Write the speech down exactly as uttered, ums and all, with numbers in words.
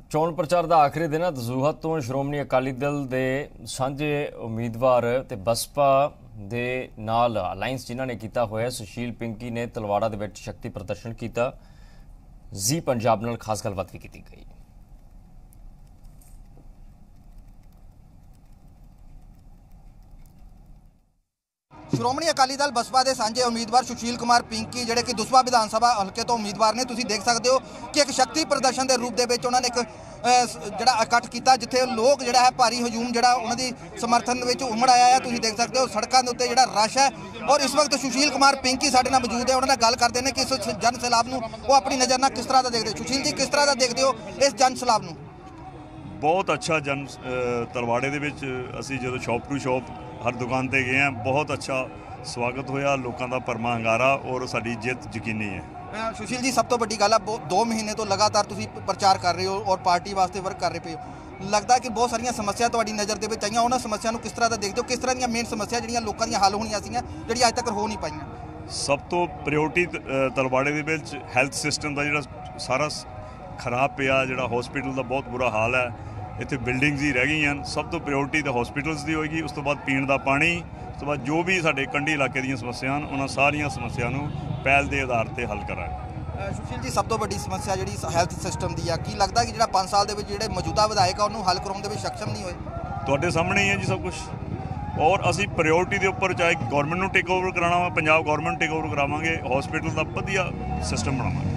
ਚੋਣ ਪ੍ਰਚਾਰ ਦਾ ਆਖਰੀ ਦਿਨ ਹੈ। ਦਸੂਹਾ ਤੋਂ ਸ਼੍ਰੋਮਣੀ ਅਕਾਲੀ ਦਲ ਦੇ ਸਾਂਝੇ ਉਮੀਦਵਾਰ ਤੇ ਬਸਪਾ ਦੇ ਨਾਲ ਅਲਾਈਅੰਸ ਜਿਨ੍ਹਾਂ ਨੇ ਕੀਤਾ ਹੋਇਆ ਸੁਸ਼ੀਲ ਪਿੰਕੀ ਨੇ ਤਲਵਾੜਾ ਦੇ ਵਿੱਚ ਸ਼ਕਤੀ ਪ੍ਰਦਰਸ਼ਨ ਕੀਤਾ। ਜੀ ਪੰਜਾਬ ਨਾਲ ਖਾਸ ਗੱਲਬਾਤ ਵੀ ਕੀਤੀ ਗਈ। ਸ਼੍ਰੋਮਣੀ ਅਕਾਲੀ ਦਲ ਬਸਪਾ ਦੇ ਸਾਂਝੇ ਉਮੀਦਵਾਰ ਸੁਸ਼ੀਲ ਕੁਮਾਰ ਪਿੰਕੀ ਜਿਹੜੇ ਕਿ ਦਸੂਹਾ ਵਿਧਾਨ ਸਭਾ ਹਲਕੇ ਤੋਂ ਉਮੀਦਵਾਰ ਨੇ, ਤੁਸੀਂ ਦੇਖ ਸਕਦੇ ਹੋ ਕਿ ਇੱਕ ਸ਼ਕਤੀ ਪ੍ਰਦਰਸ਼ਨ ਦੇ ਰੂਪ ਦੇ ਵਿੱਚ ਉਹਨਾਂ ਨੇ ਇੱਕ ਜਿਹੜਾ ਇਕੱਠ ਕੀਤਾ, ਜਿੱਥੇ ਲੋਕ ਜਿਹੜਾ ਹੈ ਭਾਰੀ ਹਜੂਮ ਜਿਹੜਾ ਉਹਨਾਂ ਦੀ ਸਮਰਥਨ ਵਿੱਚ ਉਮੜ ਆਇਆ ਹੈ। ਤੁਸੀਂ ਦੇਖ ਸਕਦੇ ਹੋ ਸੜਕਾਂ ਦੇ ਉੱਤੇ ਜਿਹੜਾ ਰਸ਼ ਹੈ। ਔਰ ਇਸ ਵਕਤ ਸੁਸ਼ੀਲ ਕੁਮਾਰ ਪਿੰਕੀ ਸਾਡੇ ਨਾਲ ਮੌਜੂਦ ਹੈ। ਉਹਨਾਂ ਨਾਲ ਗੱਲ ਕਰਦੇ ਨੇ ਕਿ ਇਸ ਜਨ ਸੈਲਾਬ ਨੂੰ ਉਹ ਆਪਣੀ ਨਜ਼ਰ ਨਾਲ ਕਿਸ ਤਰ੍ਹਾਂ ਦਾ ਦੇਖਦੇ ਹੋ। ਸੁਸ਼ੀਲ ਜੀ, ਕਿਸ ਤਰ੍ਹਾਂ ਦਾ ਦੇਖਦੇ ਹੋ ਇਸ ਜਨ ਸੈਲਾਬ ਨੂੰ? ਬਹੁਤ ਅੱਛਾ ਜਨ ਤਲਵਾੜੇ ਦੇ ਵਿੱਚ ਅਸੀਂ ਜਦੋਂ ਸ਼ੌਪ ਟੂ ਸ਼ੌਪ ਹਰ ਦੁਕਾਨ ਤੇ ਗਏ ਹਾਂ, ਬਹੁਤ ਅੱਛਾ ਸਵਾਗਤ ਹੋਇਆ। ਲੋਕਾਂ ਦਾ ਭਰਮਾ ਹੰਗਾਰਾ ਔਰ ਸਾਡੀ ਜਿੱਤ ਯਕੀਨੀ ਹੈ। ਸੁਸ਼ੀਲ ਜੀ, ਸਭ ਤੋਂ ਵੱਡੀ ਗੱਲ ਹੈ ਦੋ ਮਹੀਨੇ ਤੋਂ ਲਗਾਤਾਰ ਤੁਸੀਂ ਪ੍ਰਚਾਰ ਕਰ ਰਹੇ ਹੋ ਔਰ ਪਾਰਟੀ ਵਾਸਤੇ ਵਰਕ ਕਰ ਰਹੇ ਪਏ ਹੋ। ਲੱਗਦਾ ਕਿ ਬਹੁਤ ਸਾਰੀਆਂ ਸਮੱਸਿਆ ਤੁਹਾਡੀ ਨਜ਼ਰ ਦੇ ਵਿੱਚ ਆਈਆਂ, ਉਹਨਾਂ ਸਮੱਸਿਆ ਨੂੰ ਕਿਸ ਤਰ੍ਹਾਂ ਦਾ ਦੇਖਦੇ ਹੋ? ਕਿਸ ਤਰ੍ਹਾਂ ਦੀਆਂ ਮੇਨ ਸਮੱਸਿਆ ਜਿਹੜੀਆਂ ਲੋਕਾਂ ਦੀਆਂ ਹੱਲ ਹੋਣੀਆਂ ਸੀਗੀਆਂ ਜਿਹੜੀਆਂ ਅੱਜ ਤੱਕ ਹੋ ਨਹੀਂ ਪਾਈਆਂ? ਸਭ ਤੋਂ ਪ੍ਰਾਇਓਰਟੀ ਤਲਵਾੜੇ ਦੇ ਵਿੱਚ ਹੈਲਥ ਸਿਸਟਮ ਦਾ ਜਿਹੜਾ ਸਾਰਾ ਖਰਾਬ ਪਿਆ, ਜਿਹੜਾ ਹਸਪੀਟਲ ਦਾ ਬਹੁਤ ਬੁਰਾ ਹਾਲ ਹੈ। ਇੱਥੇ ਬਿਲਡਿੰਗਸ ਹੀ ਰਹਿ ਗਈਆਂ। ਸਭ ਤੋਂ ਪ੍ਰਾਇਓਰਟੀ ਤਾਂ ਹਸਪੀਟਲਸ ਦੀ ਹੋਏਗੀ, ਉਸ ਤੋਂ ਬਾਅਦ ਪੀਣ ਦਾ ਪਾਣੀ, ਉਸ ਤੋਂ ਬਾਅਦ ਜੋ ਵੀ ਸਾਡੇ ਕੰਢੀ ਇਲਾਕੇ ਦੀਆਂ ਸਮੱਸਿਆ ਹਨ ਉਹਨਾਂ ਸਾਰੀਆਂ ਸਮੱਸਿਆ ਨੂੰ ਪਹਿਲ ਦੇ ਆਧਾਰ ਤੇ ਹੱਲ ਕਰਾਂਗੇ। ਸੁਸ਼ੀਲ ਜੀ, ਸਭ ਤੋਂ ਵੱਡੀ ਸਮੱਸਿਆ ਜਿਹੜੀ ਹੈਲਥ ਸਿਸਟਮ ਦੀ ਆ, ਕੀ ਲੱਗਦਾ ਕਿ ਜਿਹੜਾ ਪੰਜ ਸਾਲ ਦੇ ਵਿੱਚ ਜਿਹੜੇ ਮੌਜੂਦਾ ਵਿਧਾਇਕ ਆ ਉਹਨੂੰ ਹੱਲ ਕਰਾਉਣ ਦੇ ਵਿੱਚ ਸક્ષਮ ਨਹੀਂ ਹੋਏ? ਤੁਹਾਡੇ ਸਾਹਮਣੇ ਹੀ ਹੈ ਜੀ ਸਭ ਕੁਝ। ਔਰ ਅਸੀਂ ਪ੍ਰਾਇਓਰਟੀ ਦੇ ਉੱਪਰ ਚਾਹੇ ਗੌਰਮੈਂਟ ਨੂੰ ਟੇਕ ਓਵਰ ਕਰਾਉਣਾ ਵਾ, ਪੰਜਾਬ ਗੌਰਮੈਂਟ ਟੇਕ ਓਵਰ ਕਰਾਵਾਂਗੇ, ਹਸਪੀਟਲ ਦਾ ਵਧੀਆ ਸਿਸਟਮ ਬਣਾਵਾਂਗੇ।